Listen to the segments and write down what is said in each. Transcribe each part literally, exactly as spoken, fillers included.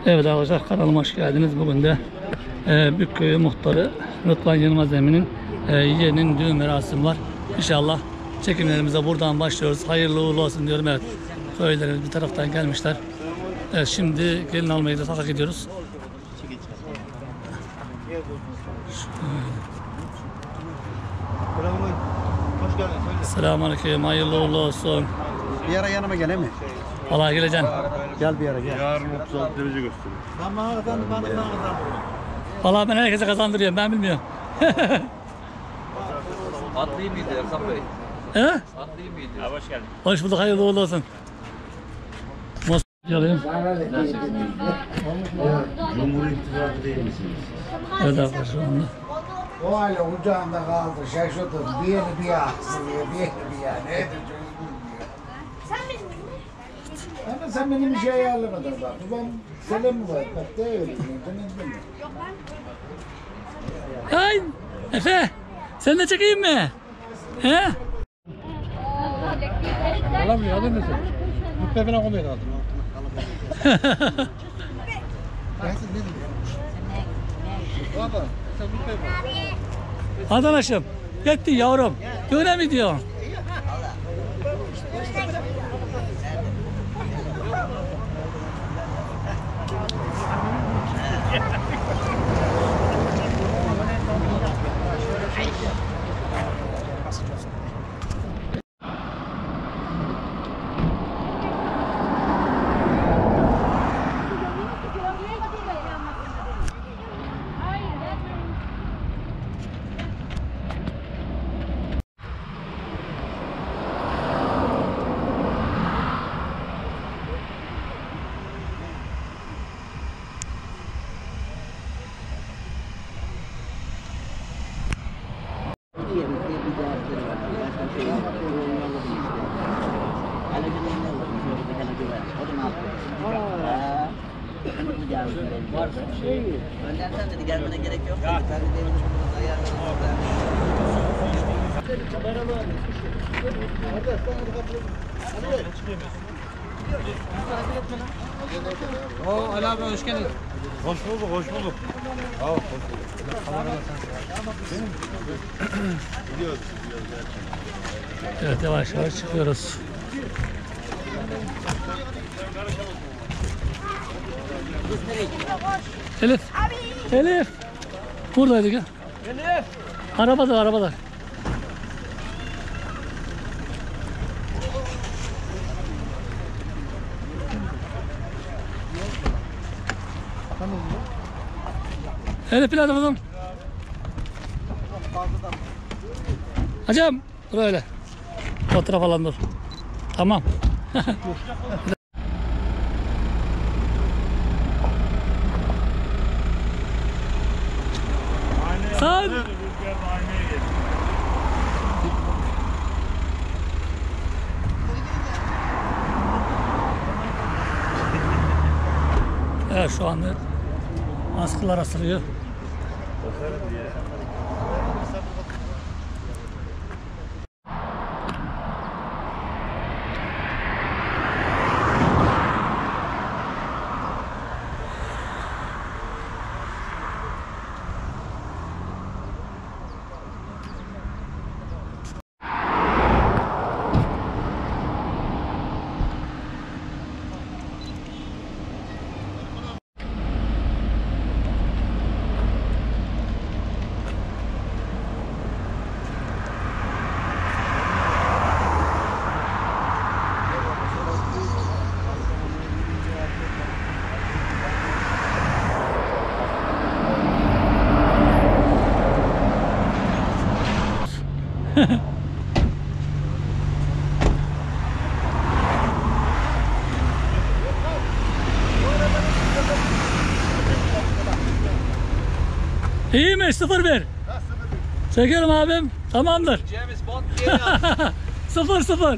Evet arkadaşlar, kanalıma hoş geldiniz. Bugün de e, Büyükköy Muhtarı Rıdvan Yılmaz Emin'in e, yeğeninin düğün merasimi var. İnşallah çekimlerimize buradan başlıyoruz. Hayırlı uğurlu olsun diyorum. Evet, köylerimiz bir taraftan gelmişler. Evet, şimdi gelin almaya da takip ediyoruz. Hoş geldin. Selamünaleyküm, hayırlı uğurlu olsun. Bir ara yanıma gel mi? Vallahi geleceğim. Gel bir ara gel. Yarın otuz altı derece gösteriyor. Ben bana kazandım, ben de bana kazandım. Vallahi ben herkese kazandırıyorum, ben bilmiyorum. Atlayayım mıydı Ersan Bey? He? Atlayayım mıydı? Abi hoş geldin. Hoş bulduk, hayırlı uğurlu olsun. Mos alayım. Cumhur İttifakı değil misiniz? Evet arkadaşlar, şu anda. O aile kucağında kaldı, şaşırdım. Bir yeri bir yaksılıyor, bir yeri bir ya. Nedir çocuk bilmiyor. Sen benim Ama sen benim bir şey ayarlamadın bak. Ben selam mı var? Bak de öyle. Sen mi? Ay Efe, sen de çekeyim mi? He? Alamıyor, alır mısın? Mutlu falan koymuyor lazım. Baba, sen mutlu falan. Arkadaşım, gitti yavrum. Düğüne mi diyor? Önden sen dedi gelmene gerek yok. Ben de dedim bunu ayarladım. Oo, Ali abi hoş geldin. Hoş bulduk, hoş bulduk. Sağ ol, hoş bulduk. Gidiyoruz, gidiyoruz. Evet, yavaş yavaş çıkıyoruz. Elif. Elif. Buradaydı gel. Elif. Arabada, arabada. Elif biraz kızım. Hacım, dur öyle. Fotoğraf falan dur. Tamam. Sağ ol. Evet, şu anda askılar asılıyor. İyi mi? sıfır bir. Çekelim abim. Tamamdır. James Bond geliyor. sıfır sıfır.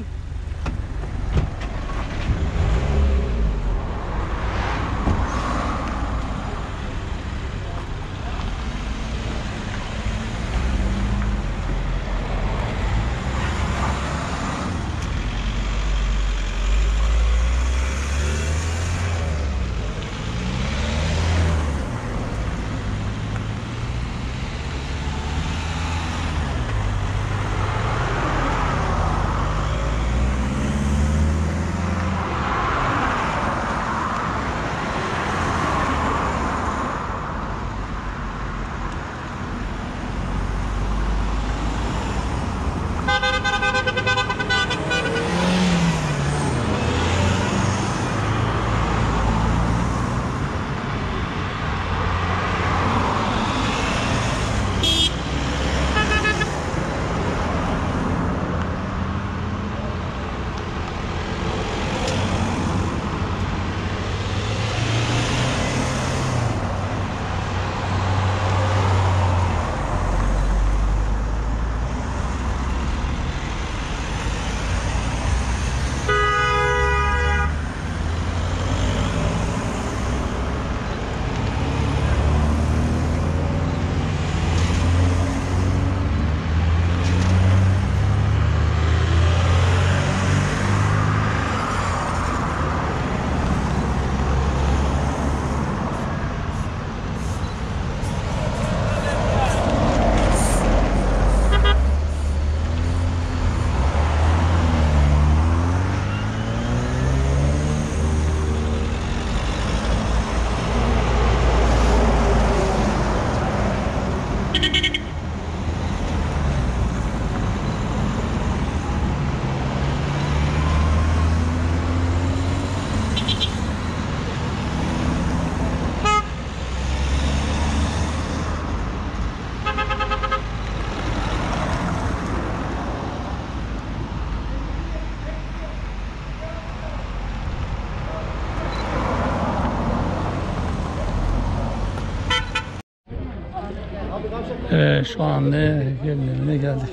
Evet, şu anda gelin evine geldik.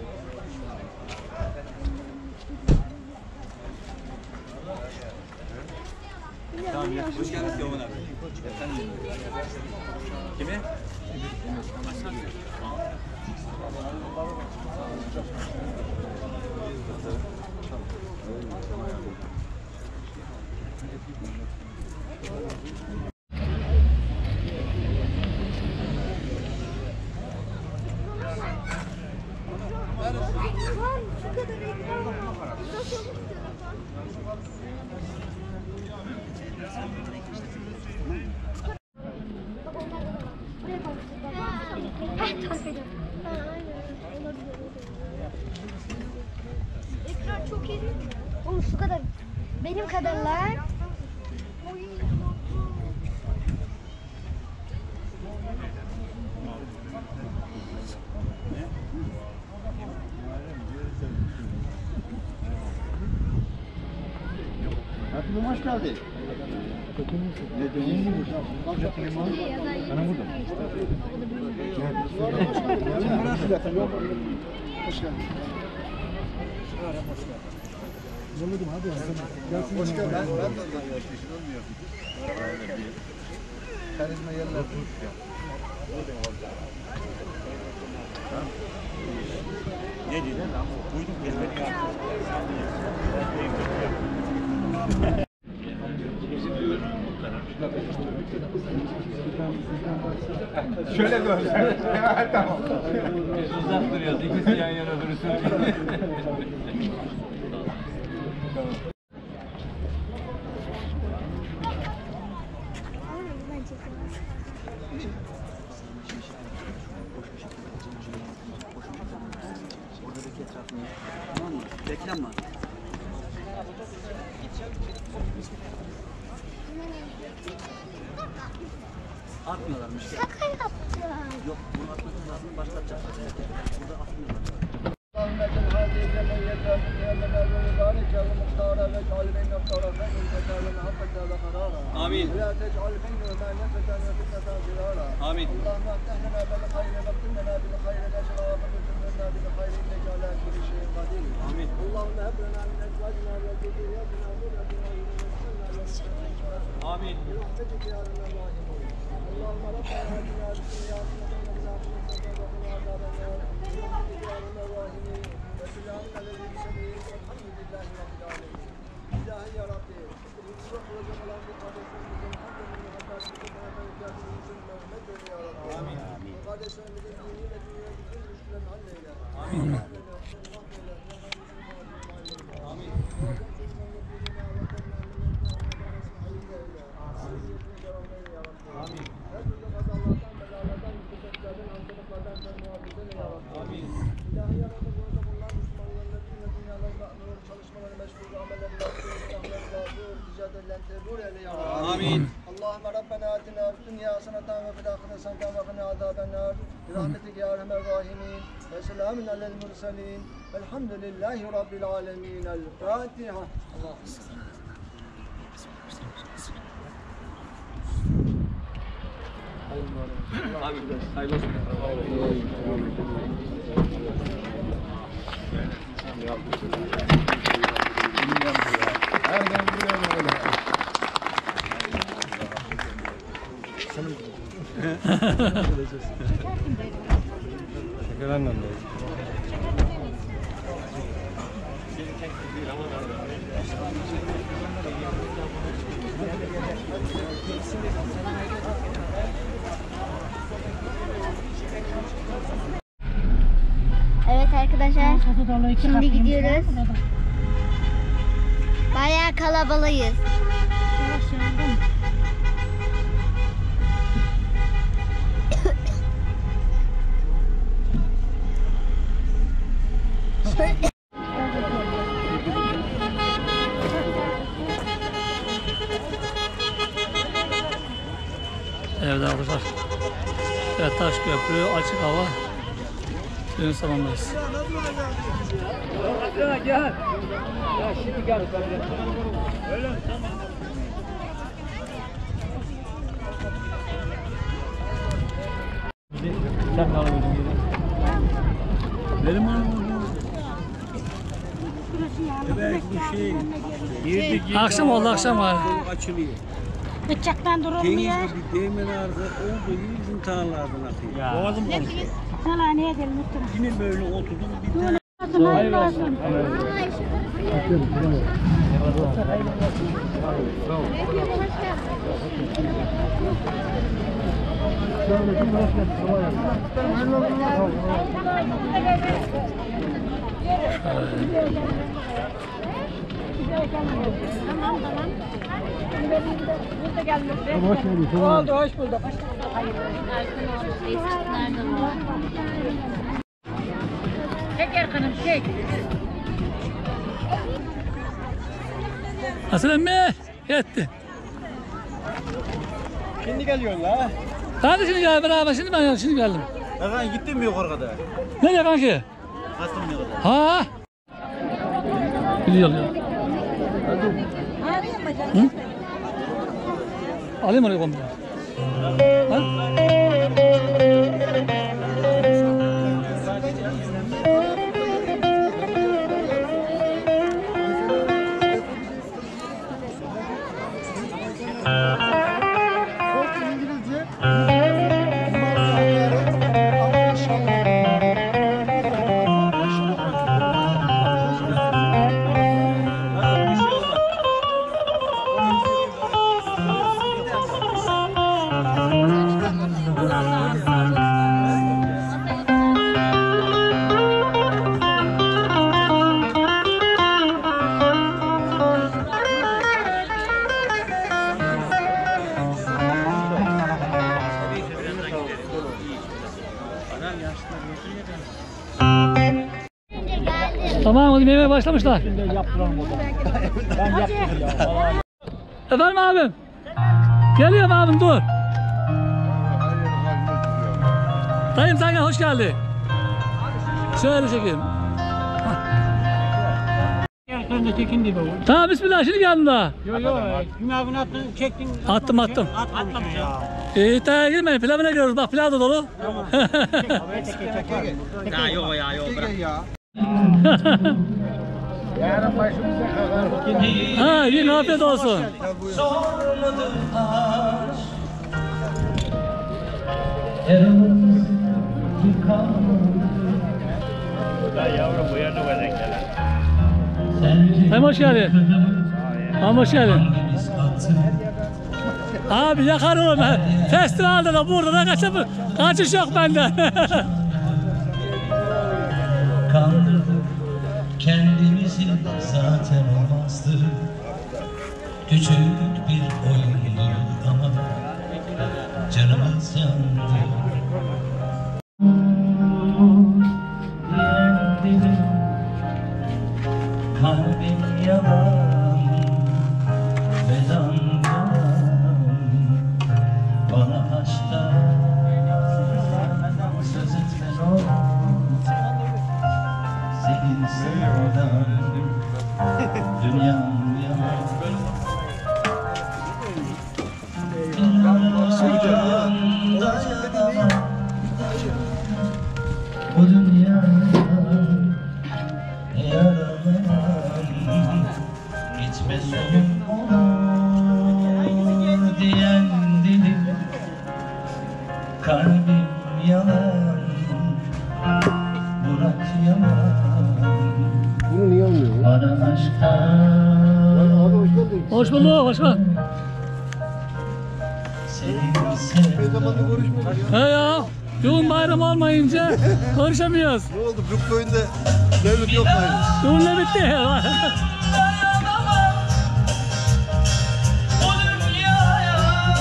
Hoş geldiniz Yoğun abi. Kimi? Ekran çok iyi. Oğlum şu kadar. Benim kadarlar. Hatırlım hoş geldin. Hoş geldin. Ben, ben de ondan yaşlıyım. Olmuyor. Karizma yerler. Ne diyorsun lan? Buydum gezmeni Şöyle dön. Tamam. Uzak duruyoruz. İkisi yan yana durursun. Tamam mı? Reklam var. Atmıyorlarmış. Şaka yaptım. Yok, bunu atmak lazım. Başlatacaklar. Burada atmıyorlar. Amin. Amin. Amin. Amin. Amin. Allahümme Rabbena atina fid dünya haseneten ve fil ahireti haseneten ve qina azabennar. Birahmetike ya erhamer rahimin. Ve selamun alel murselin. Velhamdülillahi rabbil alamin. El Fatiha. Allah. Abi, hayırlı olsun. Her gün biliyorum öyle. Şakalarla da. Evet arkadaşlar. Şimdi gidiyoruz. Bayağı kalabalığız. Evet arkadaşlar. Evet, Taş Köprü, açık hava. Düğün salondayız. Gel. Ya şimdi gel. Öyle mi? Tamam. Sen kalabilirsin. Benim hanım evet bu şey. Girdik. Akşam oldu akşam var. Açılıyor. Bıçaktan durulmuyor. Denizde bir değmen ardı oldu yüzün tağlardan akıyor. Boğazım konuşuyor. Sana ne edelim unuttum. Yine böyle oturdum bir tane. Hayırlı olsun. Tamam tamam. Burada gelmesi. Oldu, hoş bulduk. Çek Erkan'ım çek. Hasan emmi yetti. Şimdi geliyorsun la. Hadi şimdi gel beraber şimdi ben şimdi geldim. Efendim gittin mi yukarı kadar? Nereye kanki? Kastım ne kadar? Ha? Gidiyor ya. Hı? Alayım oraya komple. Ha? İngilizce. Tamam hadi yemeğe başlamışlar. Efendim abim. Geliyorum abim dur. Dayım sen gel hoş geldin. Şöyle çekeyim. Erkan da çekin diye bu. Tamam bismillah şimdi geldim daha. Yok yok. Cuma günü attın çektin. Attım attım. Atmamış ya. İyi tamam girmeyin pilavına giriyoruz bak pilav da dolu. Ya yok ya yok bırak. Yarın başımıza kakar. Ha yiyin afiyet olsun. Ya yavrum bu yana vazgeçler. Hem hoş geldin. Hem hoş geldin. Abi yakar oğlum ben. Festivalde de burada da kaçıp kaçış yok bende. Kandırdık kendimizi zaten olmazdı. Küçük bir oyundu ama canımız yandı. Yendim, kalbim yalan, beden yalan. Bana aşktan söz etme olur. Senin sevdan, dünyam yalan. Bu dünyada yaralan, gitme sonum olur diyen dilim. Kalbim yalan, bırak yalan. Bunu niye almıyor? Bana aşktan Abi hoş geldin. Hoş bulduk başkan. senin Ne zamandır sevdan. görüşmedik. He ya. Yoğun bayram olmayınca konuşamıyoruz. Ne oldu? Grup köyünde devlet yok mu? Yoğun ne bitti? Bu dünyaya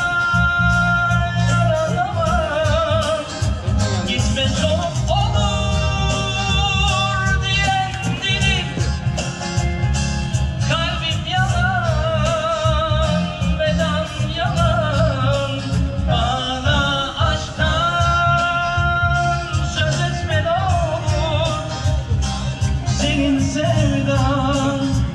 yaralamam, gitme çok olur diyen dilim. Kalbim yalan, beden yalan. Bana aşktan söz etme ne olur. Senin sevdan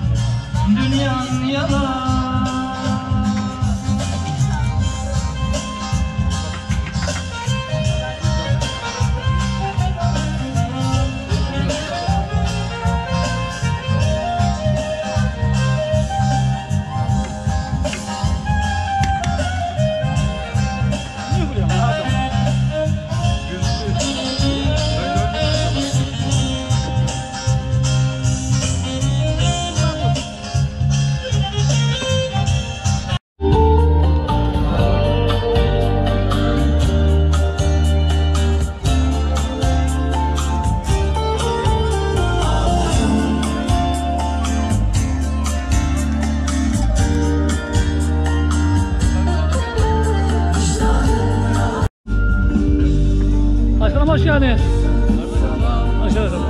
Başkanım hoş geldiniz. Hoş geldiniz.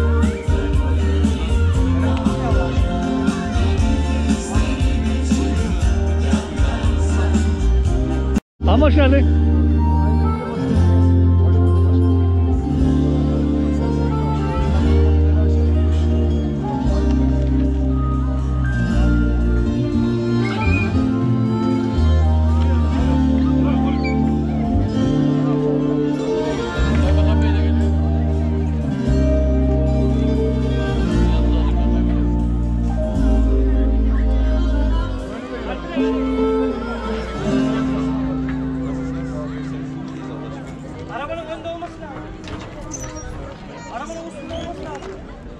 Tamam hoş geldin. Arabanın önünde olması lazım. Arabanın üstünde olması lazım.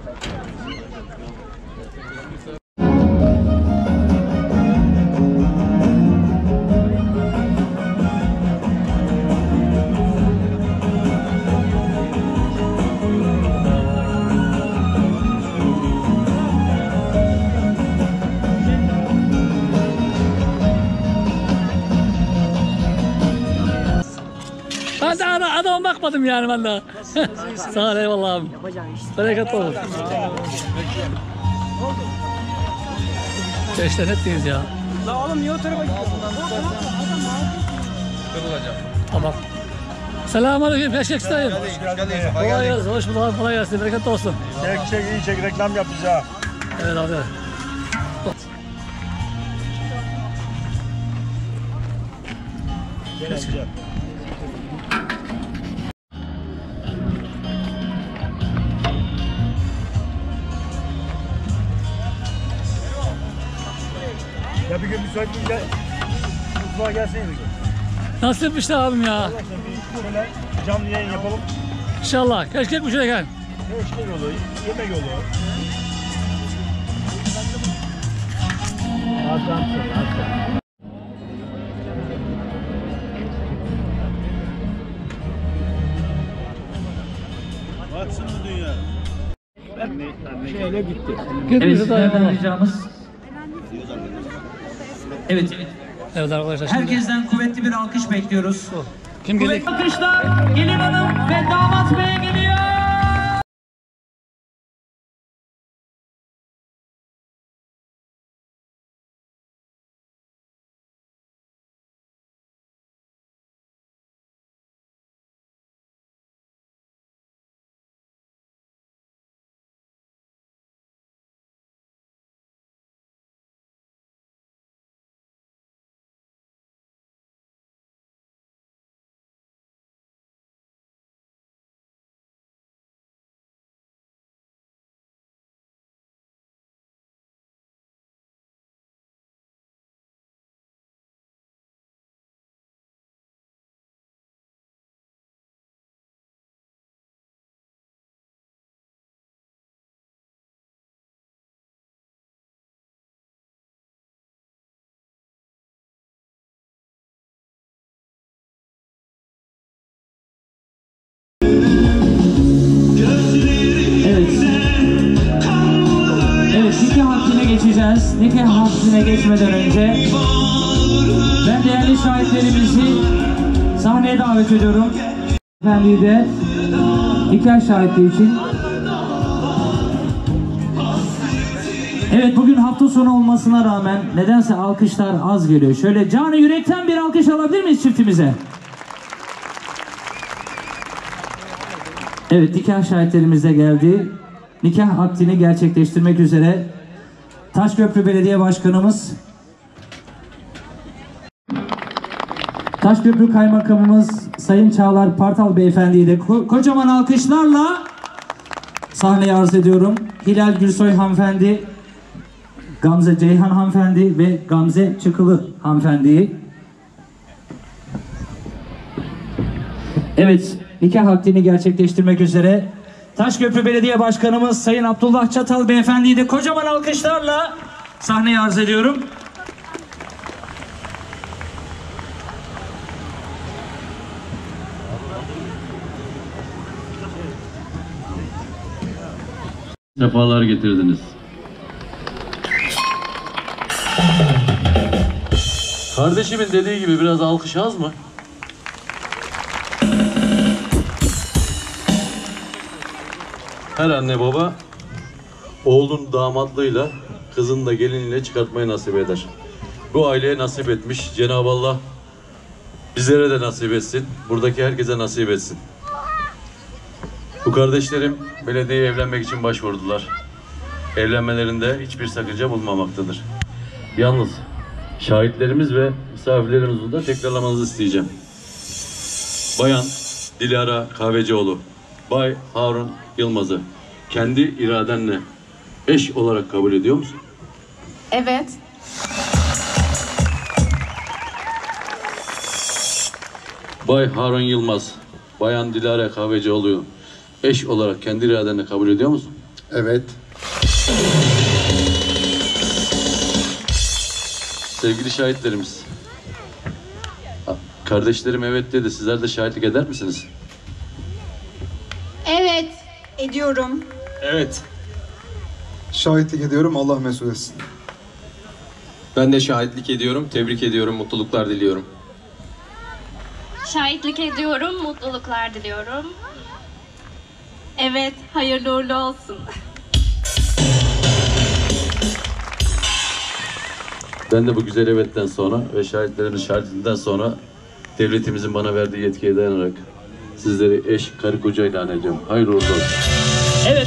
Ben de ana, adama bakmadım yani ben de. Sağ ol eyvallah abi. Bereketli olur. Beşten ettiniz ya. La oğlum niye o tarafa gidiyorsun? Tamam. Selamünaleyküm Peşek dayım. Kolay gelsin. Hoş bulduk abi. Kolay gelsin. Bereketli olsun. Çek çek iyi çek reklam yap bize ha. Evet abi. Gel amca. Ya bir gün müsait bir gel. Mutfağa gelsene bir gün. Nasıl bir şey abim ya? Allah aşkına bir şöyle canlı yayın yapalım. İnşallah. Keşke bir şey gel. Keşke yolu, yemek yolu. Adamsın, adamsın. Baksın bu dünya. Şeyle bitti. Evet, sizlerden ricamız. Evet. Evet arkadaşlar şimdi. Herkesten kuvvetli bir alkış bekliyoruz. Kim gelecek? Kuvvetli alkışlar gelin hanım ve damat bey geliyor. Geçeceğiz. Nikah hasrine geçmeden önce ben değerli şahitlerimizi sahneye davet ediyorum. Efendiyi de nikah şahitliği için. Evet, bugün hafta sonu olmasına rağmen nedense alkışlar az geliyor. Şöyle canı yürekten bir alkış alabilir miyiz çiftimize? Evet, nikah şahitlerimiz de geldi. Nikah akdini gerçekleştirmek üzere Taşköprü Belediye Başkanımız, Taşköprü Kaymakamımız Sayın Çağlar Partal Beyefendi'yi de ko kocaman alkışlarla sahneye arz ediyorum. Hilal Gülsoy Hanımefendi, Gamze Ceyhan Hanımefendi ve Gamze Çıkılı Hanımefendi'yi. Evet, nikah akdini gerçekleştirmek üzere Taşköprü Belediye Başkanımız Sayın Abdullah Çatal Beyefendi'yi de kocaman alkışlarla sahneye arz ediyorum. Sefalar getirdiniz. Kardeşimin dediği gibi biraz alkış az mı? Her anne baba oğlun damatlığıyla, kızın da geliniyle çıkartmayı nasip eder. Bu aileye nasip etmiş. Cenab-ı Allah bizlere de nasip etsin. Buradaki herkese nasip etsin. Bu kardeşlerim belediyeye evlenmek için başvurdular. Evlenmelerinde hiçbir sakınca bulunmamaktadır. Yalnız şahitlerimiz ve misafirlerimizin de tekrarlamanızı isteyeceğim. Bayan Dilara Kahvecioğlu, Bay Harun Yılmaz'ı kendi iradenle eş olarak kabul ediyor musun? Evet. Bay Harun Yılmaz, Bayan Dilara Kahvecioğlu'yu eş olarak kendi iradenle kabul ediyor musun? Evet. Sevgili şahitlerimiz, kardeşlerim evet dedi. Sizler de şahitlik eder misiniz? Evet. Ediyorum. Evet. Şahitlik ediyorum, Allah mesut etsin. Ben de şahitlik ediyorum, tebrik ediyorum, mutluluklar diliyorum. Şahitlik ediyorum, mutluluklar diliyorum. Evet, hayırlı uğurlu olsun. Ben de bu güzel evetten sonra ve şahitlerimin şahitliğinden sonra devletimizin bana verdiği yetkiye dayanarak sizleri eş, karı koca ilan ediyorum. Hayırlı uğurlu olsun. Evet.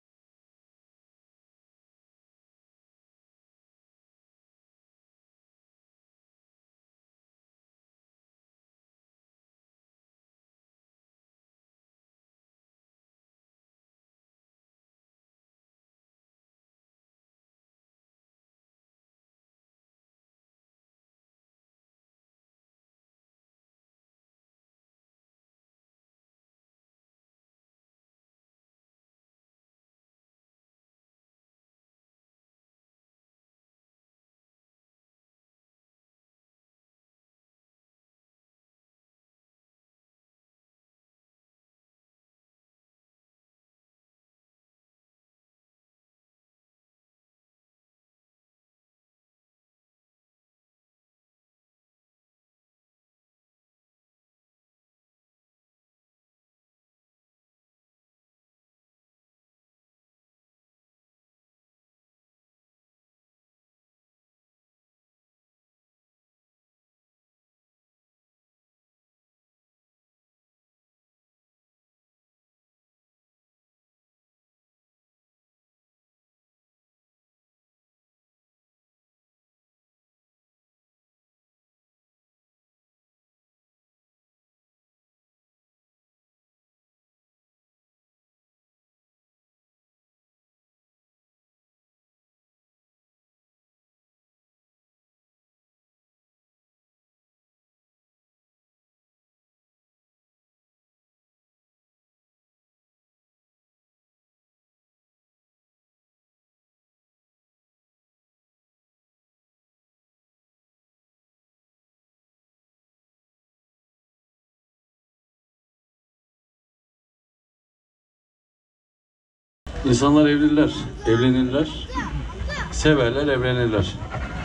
İnsanlar evliler, evlenirler, severler, evlenirler.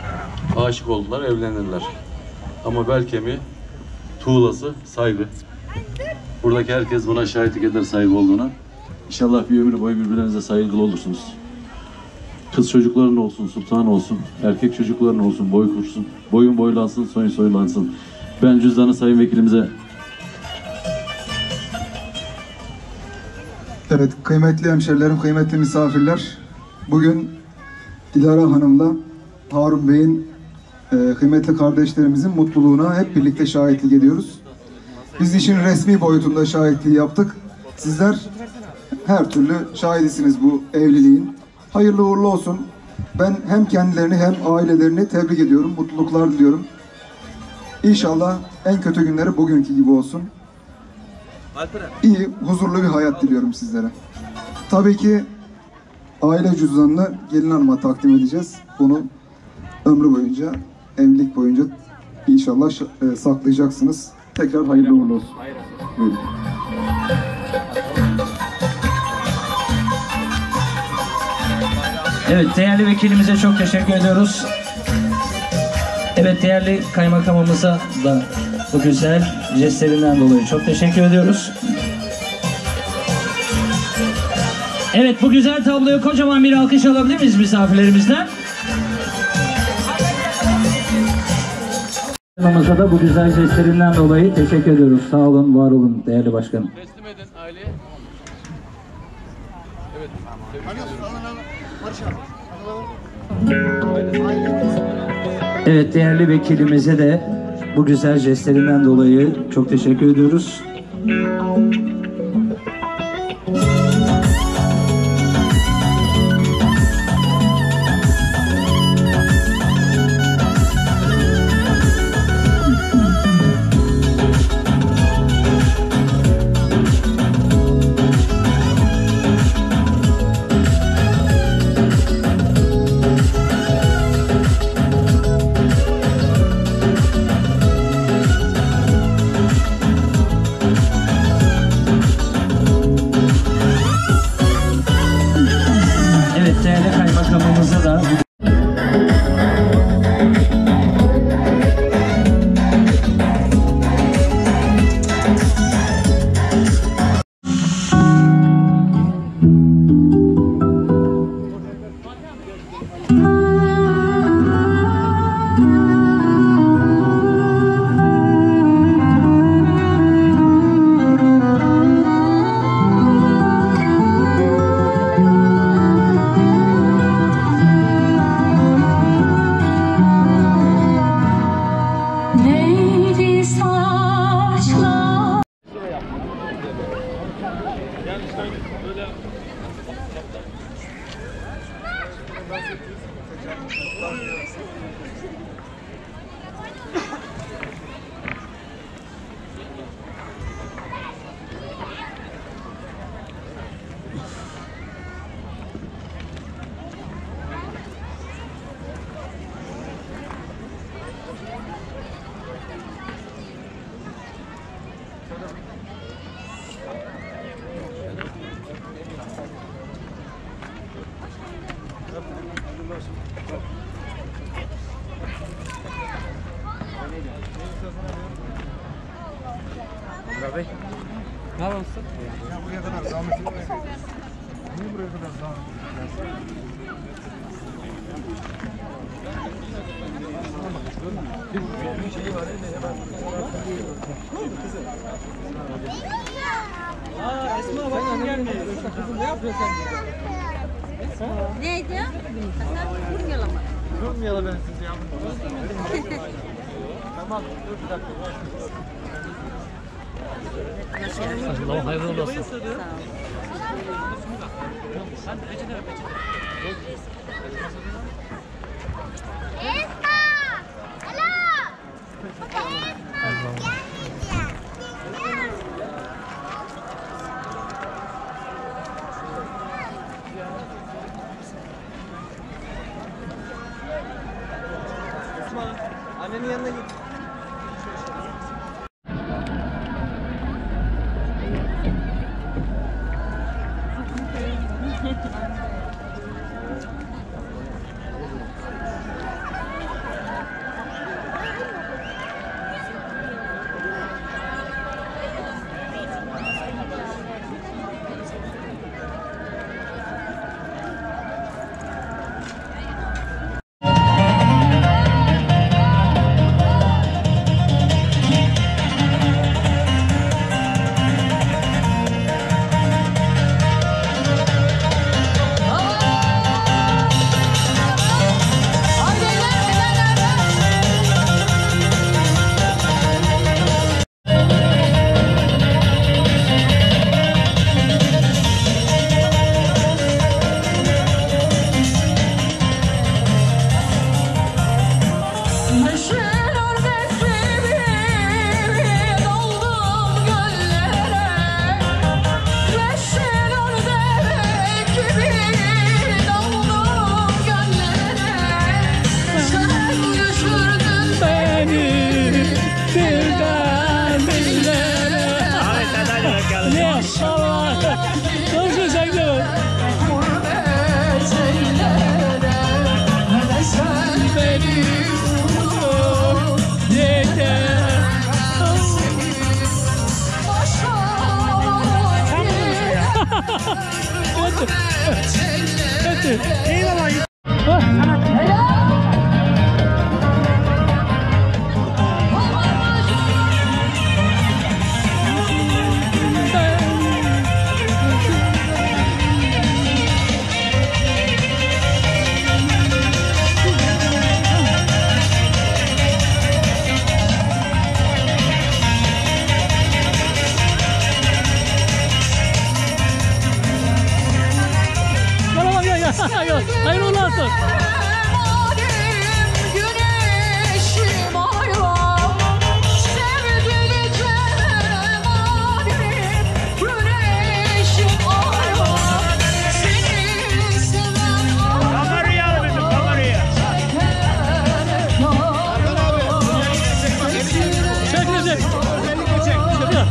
Aşık oldular, evlenirler. Ama bel kemiği, tuğlası saygı. Buradaki herkes buna şahitlik eder saygı olduğuna. İnşallah bir ömür boyu birbirlerinize saygılı olursunuz. Kız çocukların olsun, sultan olsun, erkek çocukların olsun, boy kursun, boyun boylansın, soyun soylansın. Ben cüzdanı sayın vekilimize. Evet, kıymetli hemşerilerim, kıymetli misafirler. Bugün Dilara Hanım'la Harun Bey'in e, kıymetli kardeşlerimizin mutluluğuna hep birlikte şahitlik ediyoruz. Biz işin resmi boyutunda şahitliği yaptık. Sizler her türlü şahidisiniz bu evliliğin. Hayırlı uğurlu olsun. Ben hem kendilerini hem ailelerini tebrik ediyorum, mutluluklar diliyorum. İnşallah en kötü günleri bugünkü gibi olsun. İyi, huzurlu bir hayat diliyorum sizlere. Tabii ki aile cüzdanını gelin hanıma takdim edeceğiz. Bunu ömrü boyunca, evlilik boyunca inşallah e, saklayacaksınız. Tekrar hayırlı uğurlu olsun. Buyurun. Evet, değerli vekilimize çok teşekkür ediyoruz. Evet, değerli kaymakamımıza da bu güzel jestlerinden dolayı çok teşekkür ediyoruz. Evet, bu güzel tabloya kocaman bir alkış alabilir miyiz misafirlerimizden? Başkanımıza da bu güzel jestlerinden dolayı teşekkür ediyoruz. Sağ olun, var olun değerli başkanım. Teslim edin aileye. Evet. Evet, değerli vekilimize de bu güzel jestlerinden dolayı çok teşekkür ediyoruz. Murat Bey. Ne yapıyorsun? Ya buraya kadar zahmet etmesin. Niye buraya kadar zahmet etmesin? Bir şey var Aa Esma bak kim gelmiş. Kızım ne yapıyorsun sen? Neydi ya? Vurmayalım mı? Durmayalım ben sizi ya. Tamam dur bir dakika. Allah hayırlı olsun. Esma annenin yanına git. Good.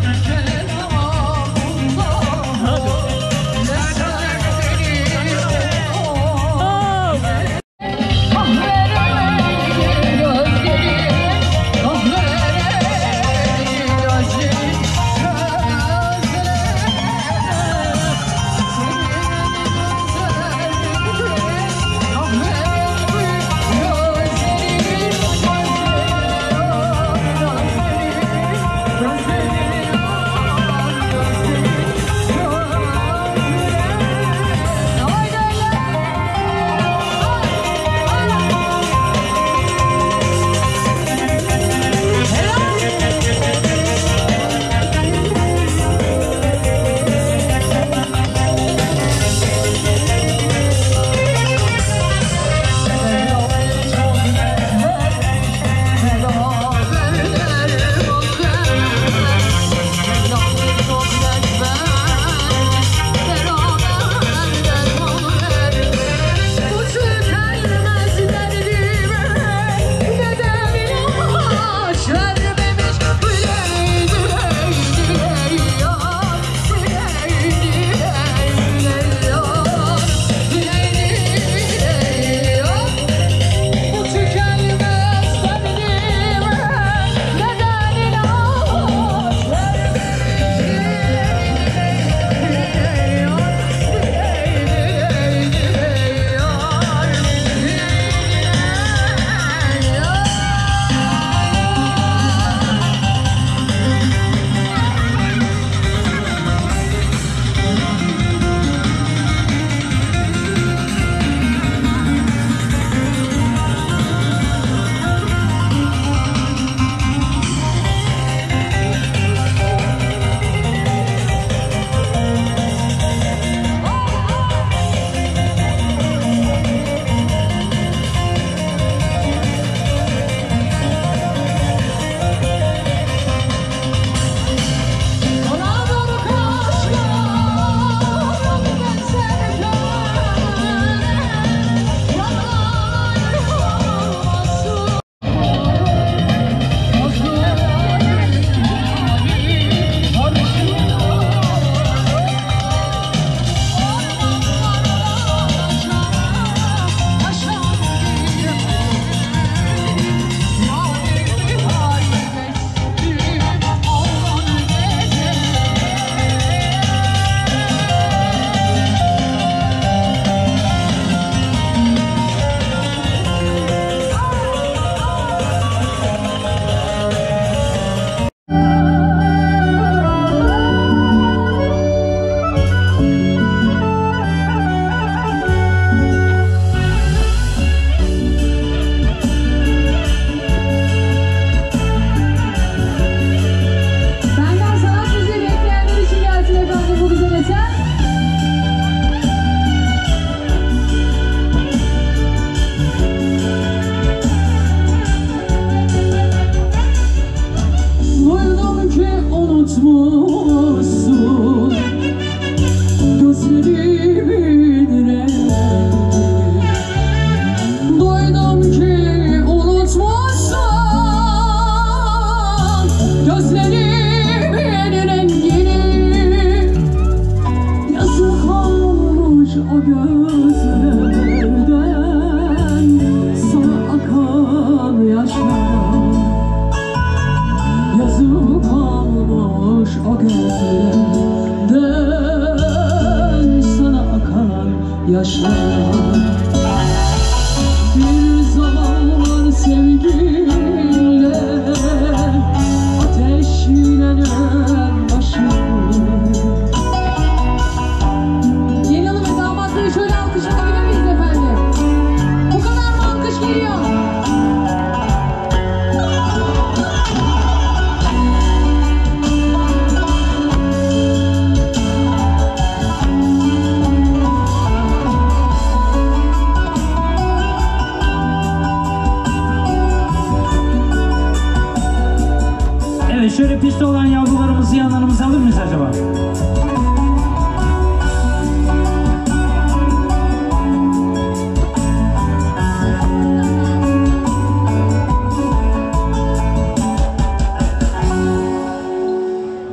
Şöyle piste olan yavrularımızı yanlarımıza alır mıyız acaba?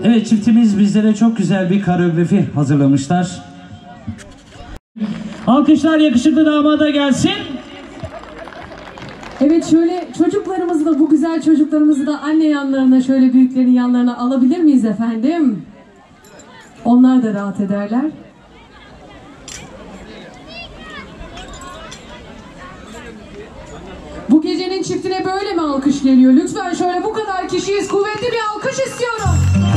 Evet, çiftimiz bizlere çok güzel bir koreografi hazırlamışlar. Alkışlar yakışıklı damada gelsin. Evet, şöyle çocuklarımızı da, bu güzel çocuklarımızı da anne yanlarına, şöyle büyüklerin yanlarına alabilir miyiz efendim? Onlar da rahat ederler. Bu gecenin çiftine böyle mi alkış geliyor? Lütfen şöyle, bu kadar kişiyiz, kuvvetli bir alkış istiyorum.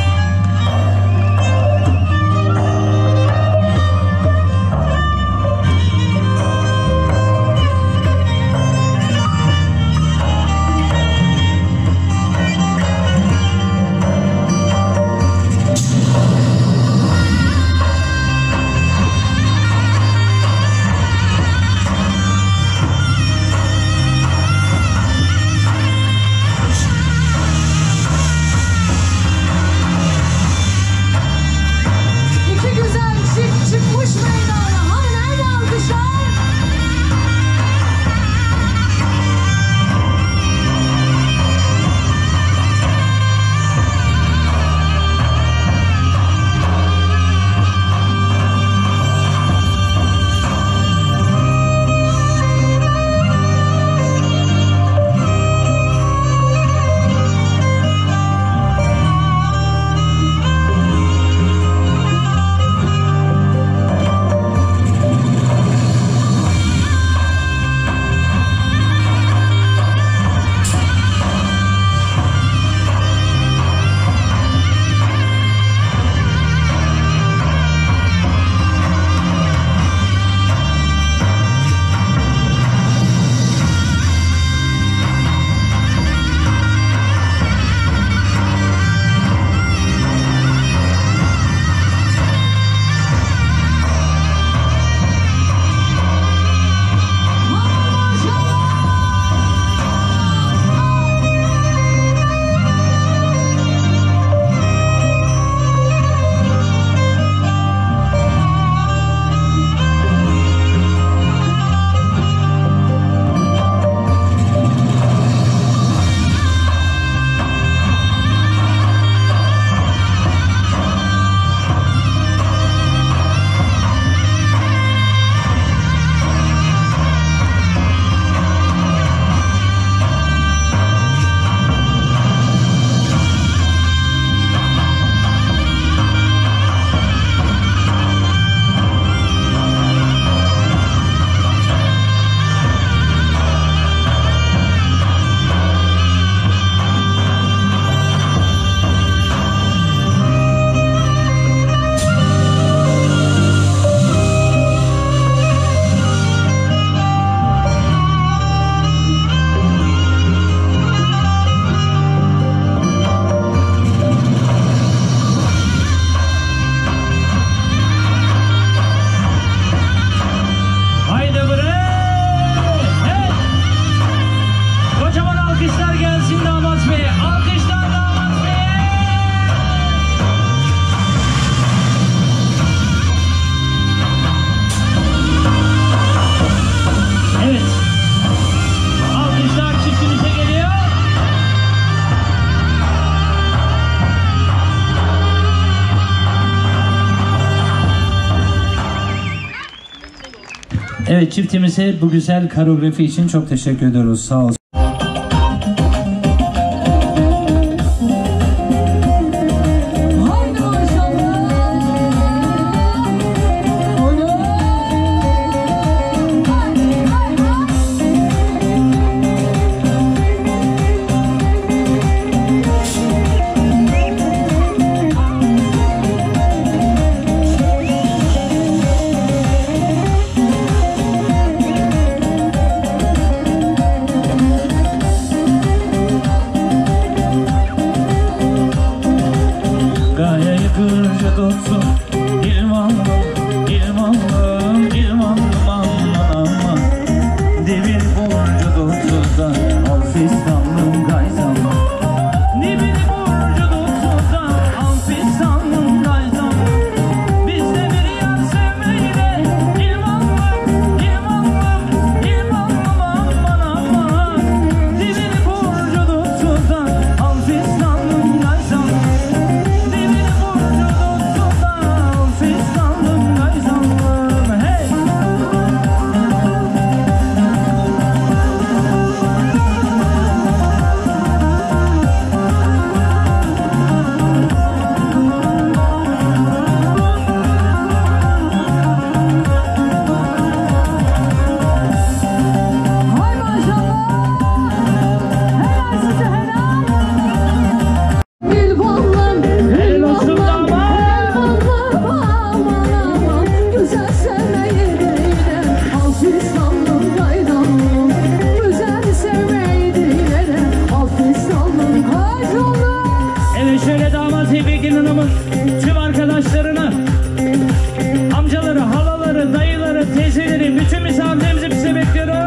Evet, çiftimize bu güzel koreografi için çok teşekkür ediyoruz. Sağ olsun. Dibini Hadi şöyle damat Tevfik'in Hanım'ın tüm arkadaşlarını, amcaları, halaları, dayıları, teyzeleri, bütün misafirlerimizi bize bekliyoruz.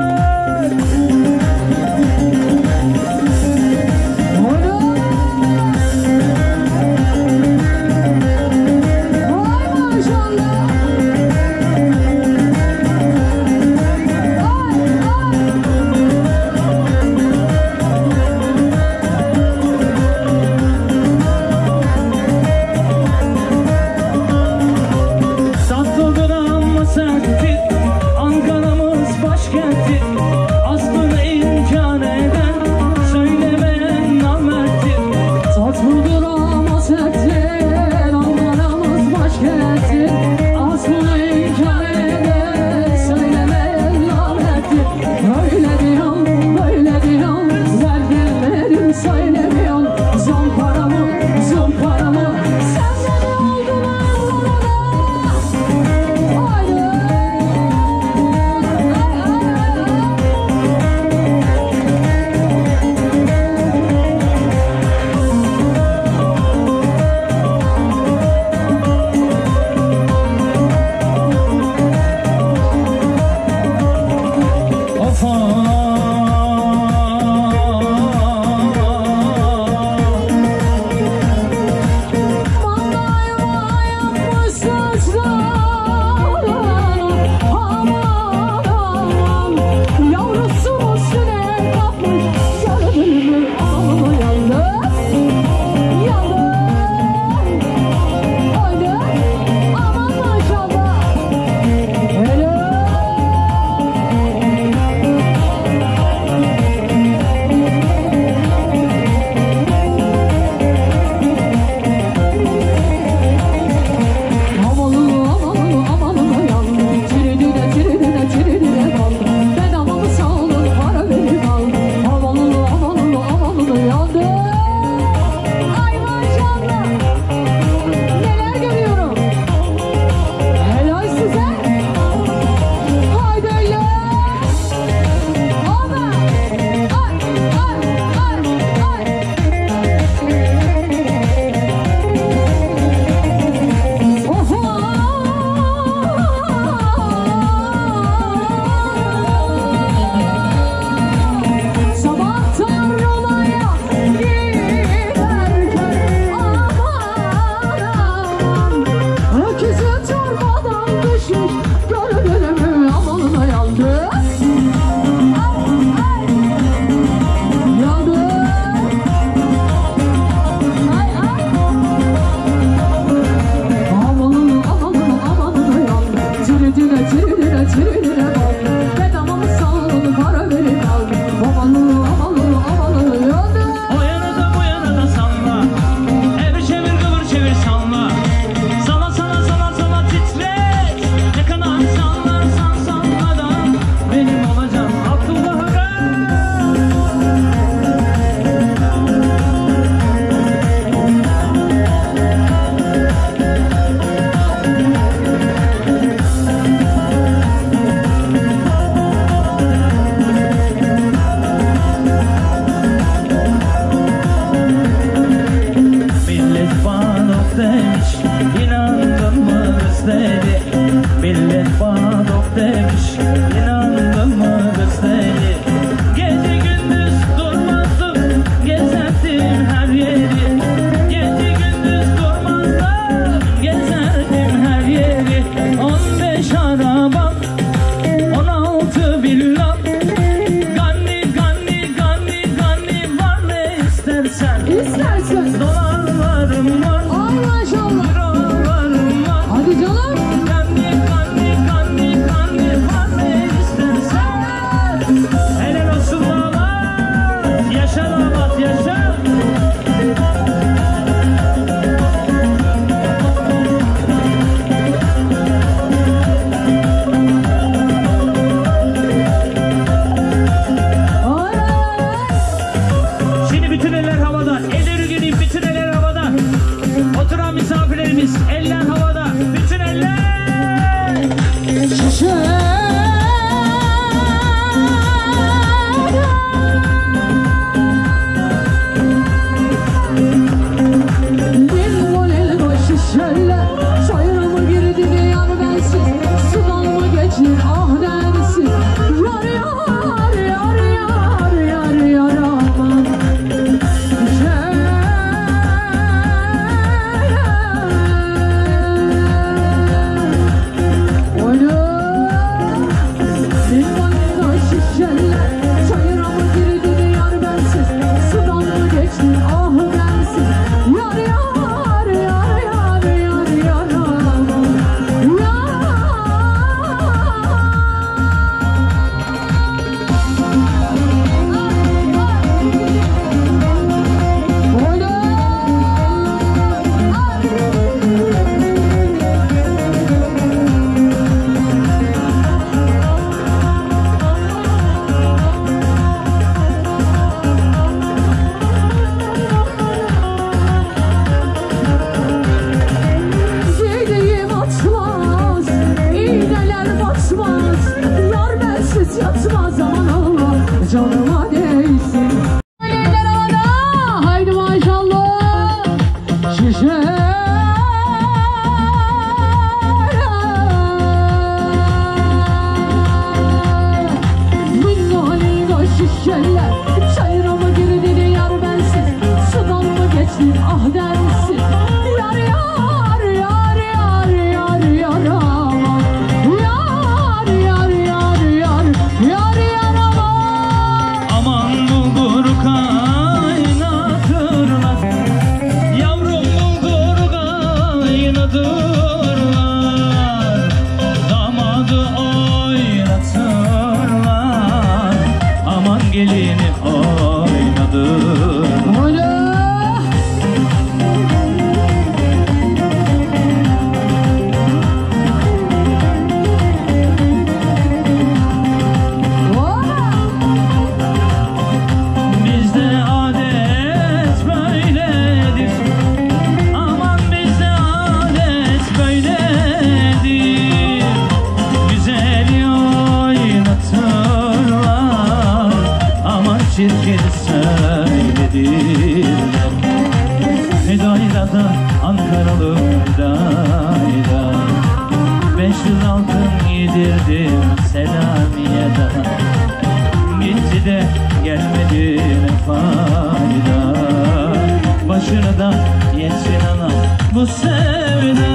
Ankaralı hüdayda. Beş yüz altın yedirdim Selamiye'de. Gitti de gelmedi ne fayda. Başını da yesin anam bu sevda.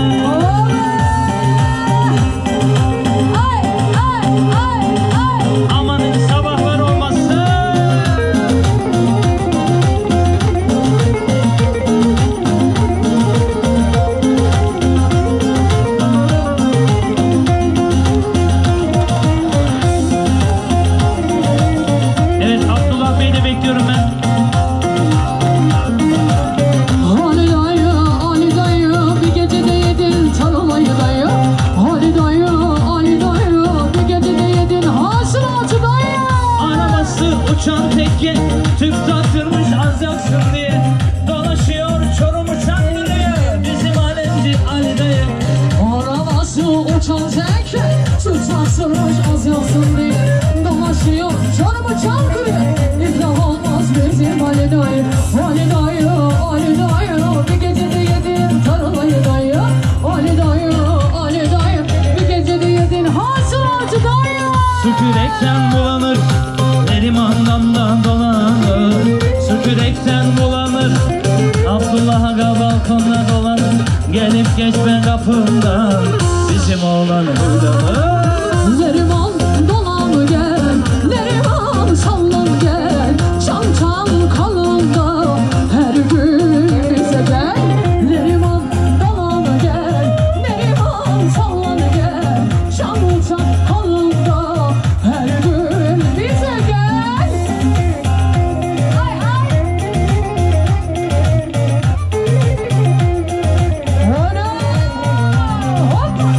Amanın sabahlar olmasın. Evet, Abdullah Bey'i de bekliyorum ben. Ali dayı, Ali dayı, bir gecede yedin tarlayı dayı. Ali dayı, Ali dayı, bir gecede yedin hasılatı dayı. Arabası uçan tekke, tüp taktırmış az yaksın diye. Dolaşıyor Çorum'u Çankırı'ya, bizim alemci Ali dayı. Arabası uçan tekke, tüp taktırmış az yaksın diye. Dolaşıyor Çorum'u Çankırı'ya, iflah olmaz bizim Ali dayı. Ali dayı, Ali dayı, bir gecede yedin tarlayı dayı. Ali dayı, Ali dayı, bir gecede yedin hasılatı dayı. Su kürekten bulanır, Neriman'dan da dolanır. Su kürekten bulanır, Abdullah Aga balkonda dolanır. Gelip geçme kapımdan, bizim oğlan hırdalı. Neriman dolan gel, Neriman sallan gel. Çam çam kalında her gün bize gel. Neriman dolan gel, Neriman sallan gel. Çam çam kalında her gün bize gel. Hay hay. Ana, hoppa.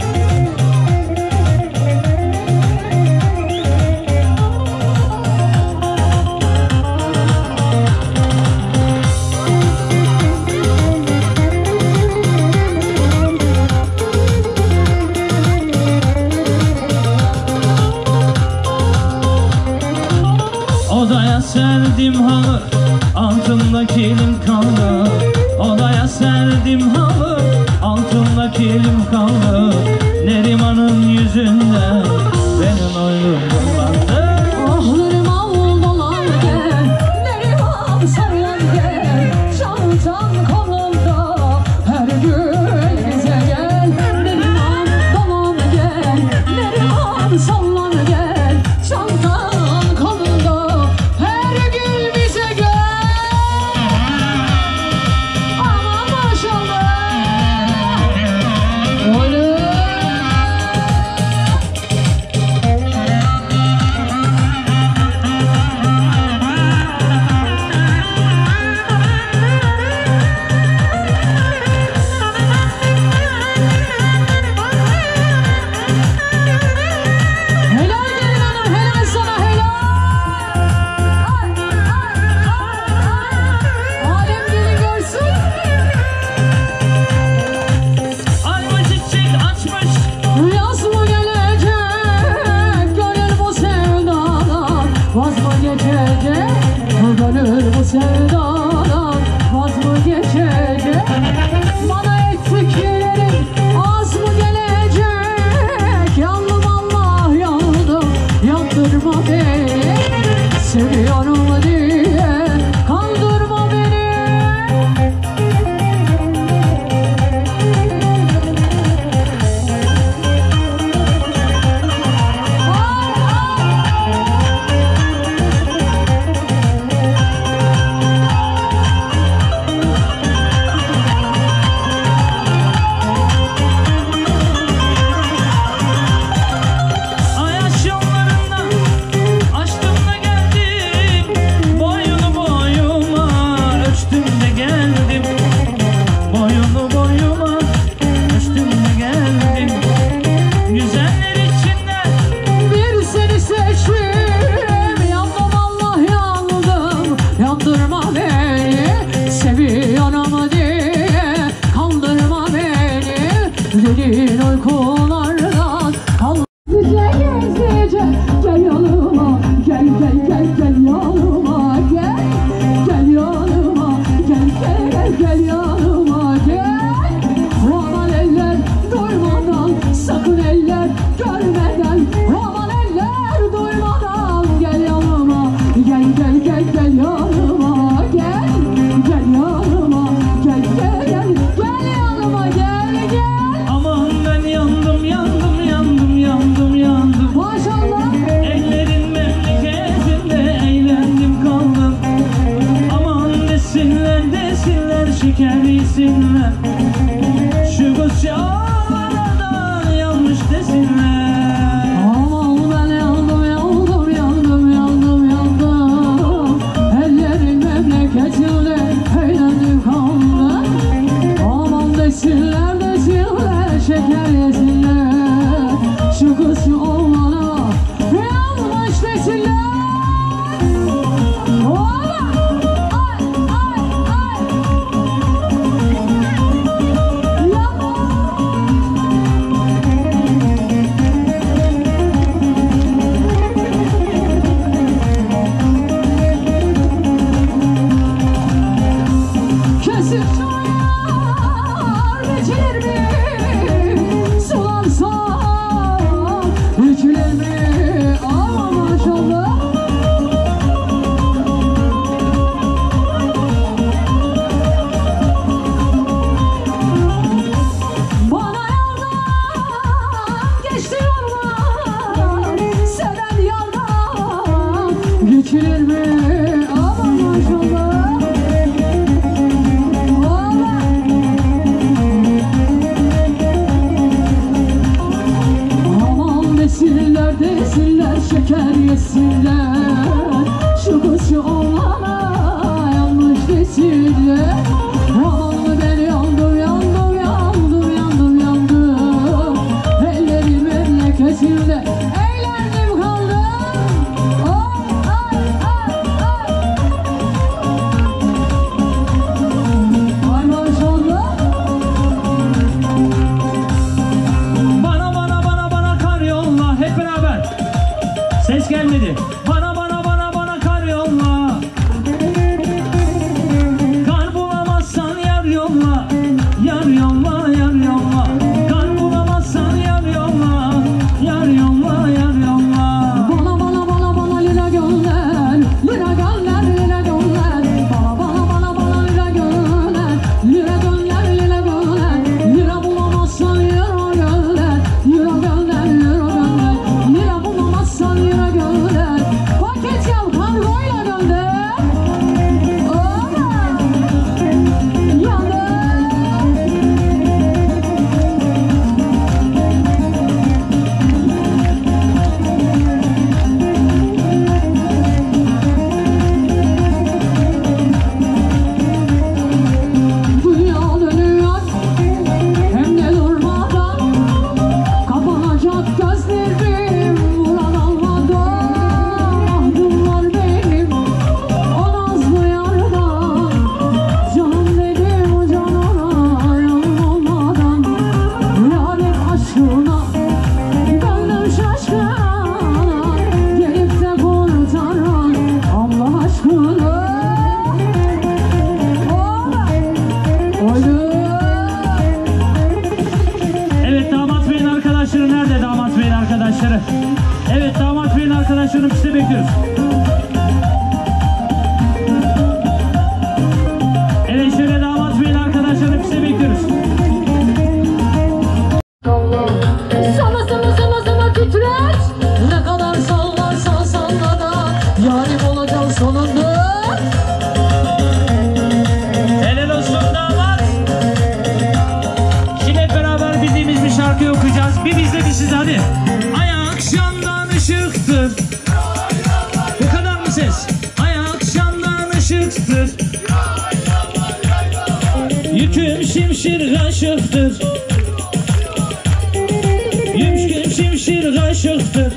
Odaya serdim halı, altında kilim kaldı. Odaya serdim halı, altında kilim kaldı. Neriman'ın yüzünden benim oylum kullandı. Ah Neriman dolan gel, Neriman sallan gel. Çam çam kolunda her gün bize gel. Neriman dolan gel, Neriman sallan gel. Çam çam kolunda her gün bize gel. Aman maşallah. Oy. Helal gelin hanım, helal sana helal. Ay, ay, ay, ay. Alem gelin görsün. Ayva çiçek açmış, Yaz mı gelecek, gönül bu sevdadan vaz mı geçecek? Gönül bu sevdadan vaz mı geçecek? Bana ettiklerin az mı gelecek? Yandım Allah yandım, yandırma beni. Seviyorum diye kandırma beni. Ayaş yollarında açtım da geldim. Boyunu boyuma ölçtüm de geldim. Boyunu boyuma ölçtüm de geldim. Güzeller içinden Bir seni seçtim, yandım Allah yandım, yandırma beni. Seviyorum diye kandırma beni. Derin uykulardan kal. Gece gece gel yanıma, gel gel gel gel yanıma, gel gel yanıma, gel gel gel gel yanıma. giysinler. Şu kız çağlardan yanlış desinler. Aman ben yandım yandım yandım yandım yandım. Ellerin memleketinde eğlendim kaldım. Aman desinler desinler şeker yesinler. Şu kız şu oğlana yanlış desinler. Kesip çayar geçilir mi? Sulansa içilir mi? Aman maşallah. Bana yardan geçti yorma. Seven yardan geçilir mi? Aman maşallah. Aman desinler desinler şeker yesinler. Şu kız şu oğlana yanlış desinler. Aman ben yandım yandım yandım yandım yandım. Ellerim memleketinde eğlendim kaldım. Ay ay ay ay. Ay maşallah. Bana bana bana bana kar yolla hep beraber. Ses gelmedi. Bana bana bana bana kar yolla. Kar bulamazsan yar yolla. Yar yolla yar yolla. Kar bulamazsan yar yolla. Yar yolla yar yolla. Bana bana bana bana lira gönder, lira gönder, lira gönder. Bana bana bana bana lira gönder, lira gönder, lira gönder. Lira bulamazsan euro gönder, euro gönder, euro gönder. Lira bulamazsan euro gönder. Paket yap kargoyla gönder. Ola, yandım. Dünya dönüyor hem de durmadan. Kapanacak gözlerim vuran almadan. Ahdım var benim o nazlı yardan. Canım dedim o can ona yanım olmadan. Yarim aşkına gönlüm şaşkın. Gelip de kurtaran Allah aşkına. Evet damat beyin arkadaşları nerede damat beyin arkadaşları? Evet damat beyin arkadaşlarını piste bekliyoruz. Evet şöyle damat beyin arkadaşlarını piste bekliyoruz. Sana sana sana sana titreş. Ne kadar sallarsan salla da yarim olacağım sonunda. Helal olsun damat. Şimdi hep beraber bildiğimiz bir şarkı okuyacağız. Bir bizde bir siz hadi. Ay akşamdan ışıktır. Bu kadar mı ses? Ay akşamdan ışıktır. Yüküm şimşir kaşıktır. Yüküm şimşir kaşıktır.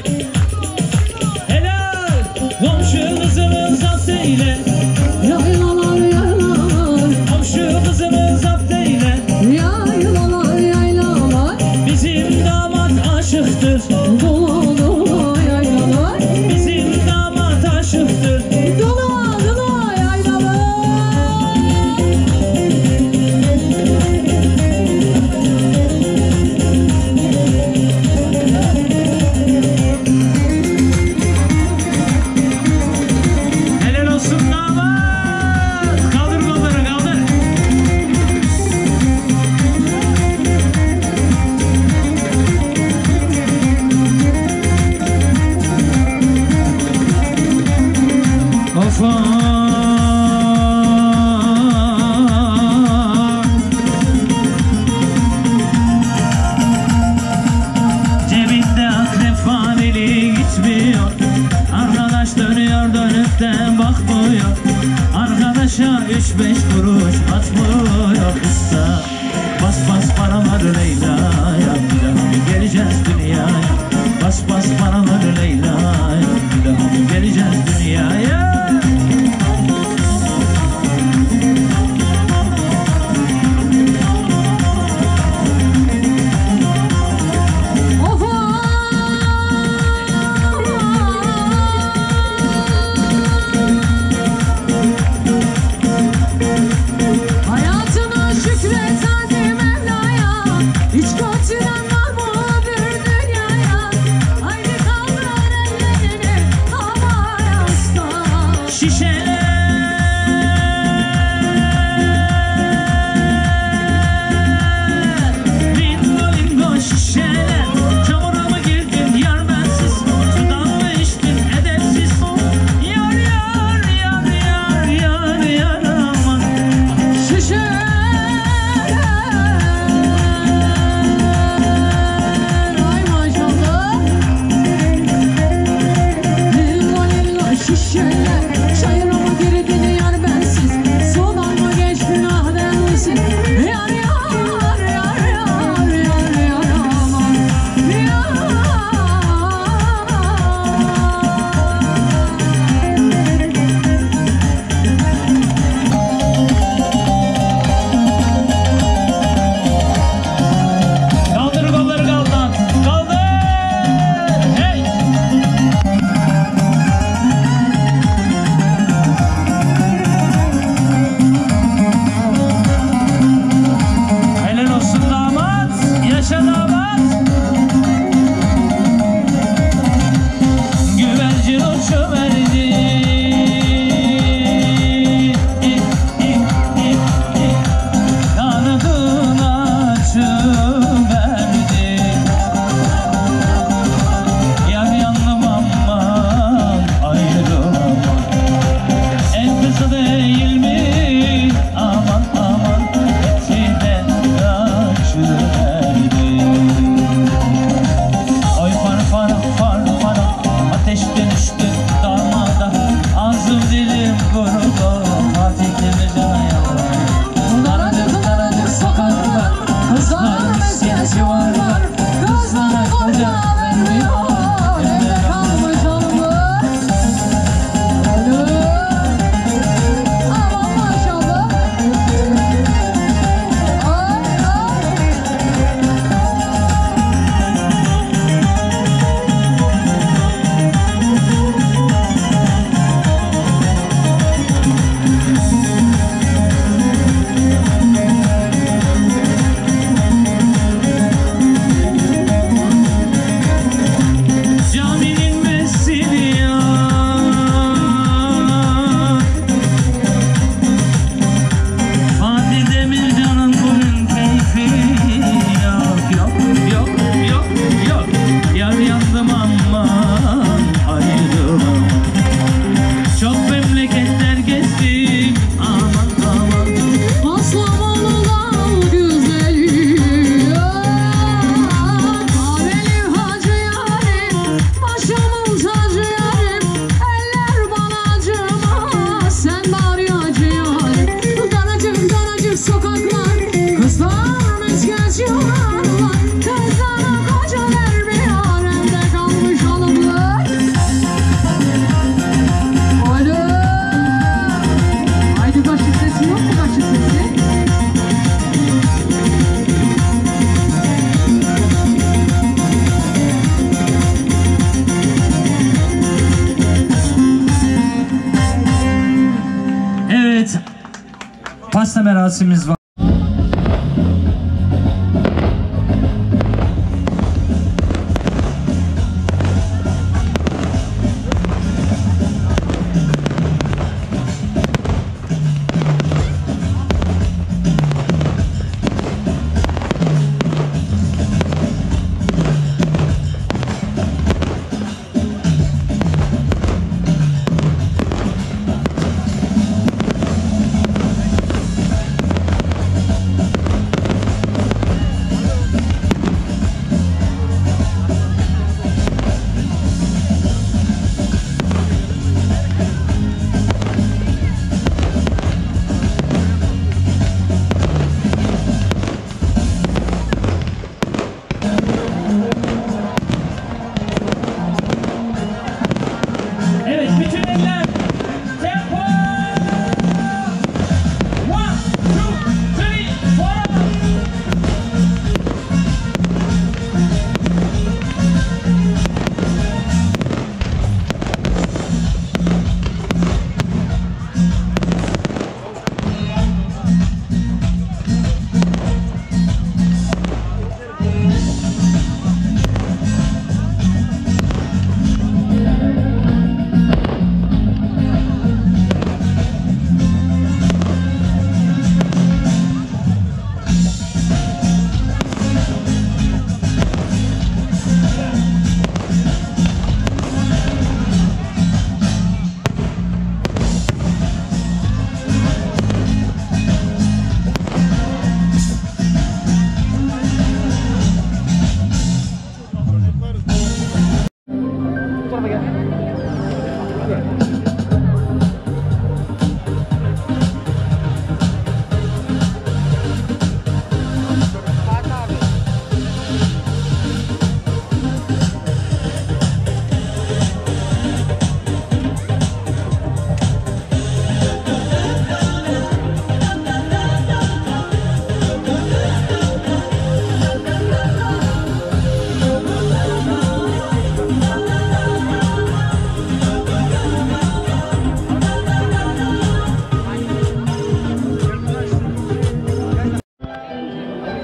Helal. Komşu kızımı zapt eyle. Yaylalar yaylalar. Komşu kızımı zapt eyle. Yaylalar yaylalar. Bizim damat aşıktır. Dola dola yaylalar. Bizim damat aşıktır. Dola dola yaylalar. Bas bas paraları Leyla'ya, bir daha mı geleceğiz dünyaya? Bas bas paraları Leyla'ya, bir daha mı geleceğiz dünyaya? Pasta merasimimiz var.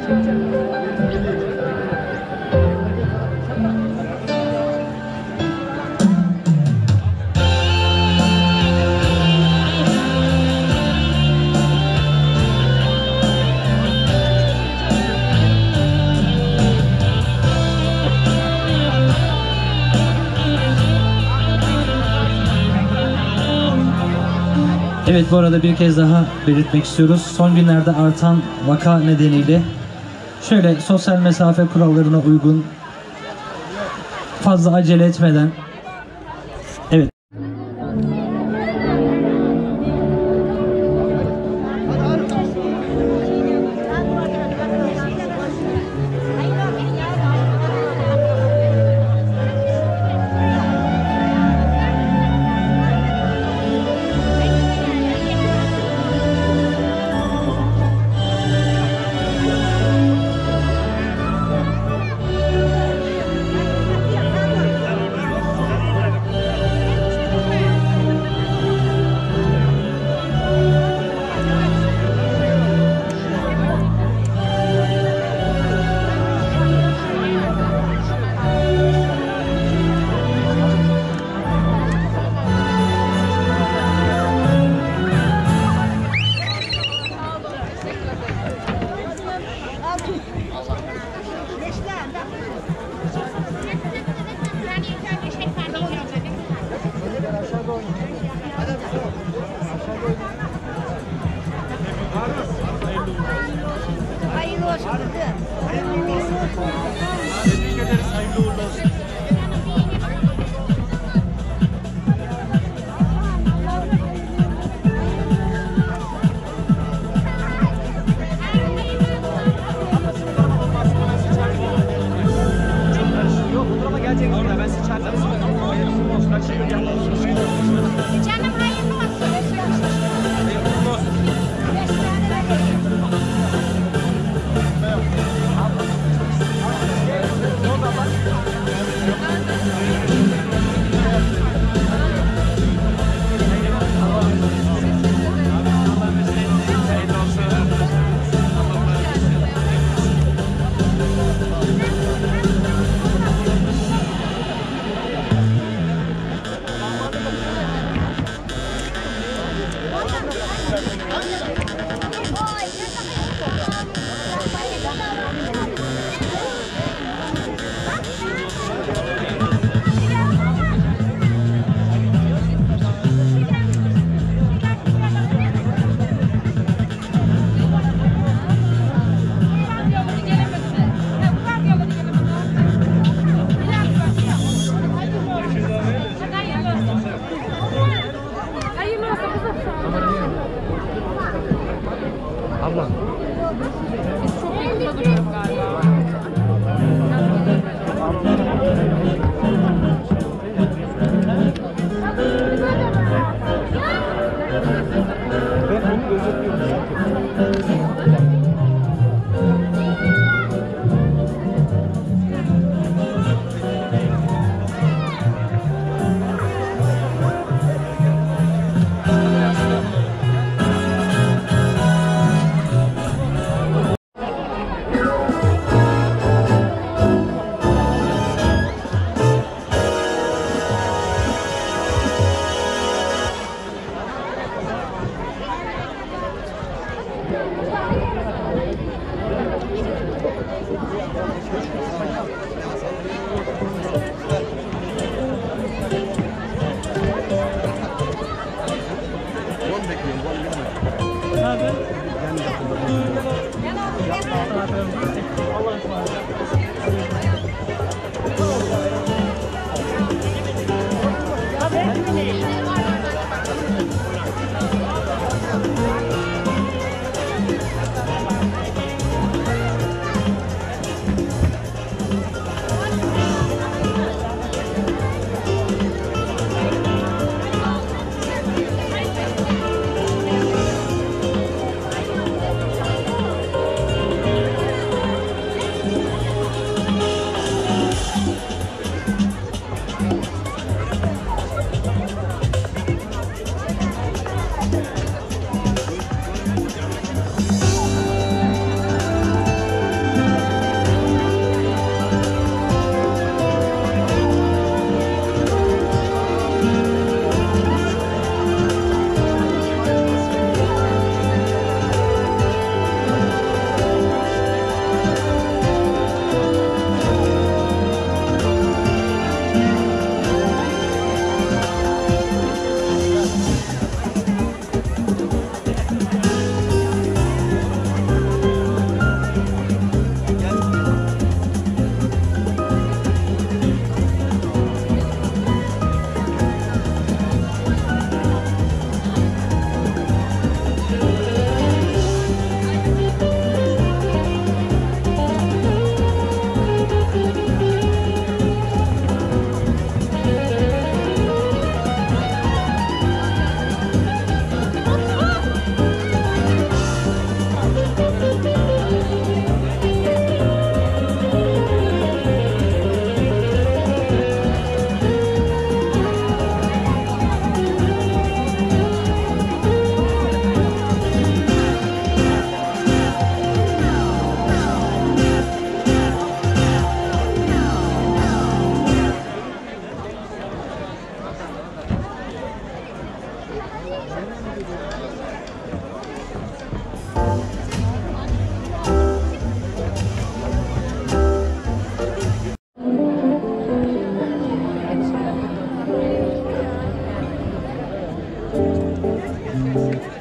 Evet, bu arada bir kez daha belirtmek istiyoruz. Son günlerde artan vaka nedeniyle şöyle sosyal mesafe kurallarına uygun, fazla acele etmeden, evet. Hayırlı olsun. Tebrik ederiz. Hayırlı uğurlu olsun. Yok, bu tarafa gelecek orada. Ben sizi çağıracağım. Hayırlı olsun. Kaç şey yok. Canım hayırlı olsun. Hayırlı olsun. Abla. Biz çok yakında duruyoruz galiba. Ben onu gözetliyorum zaten. Thank you.